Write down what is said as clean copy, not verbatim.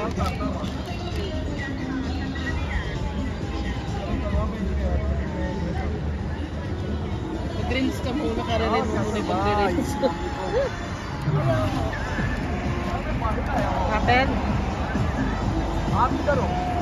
Mag-rinse ka muna, karalin mo muna yung pag-rinse. Happen? आप इधर हो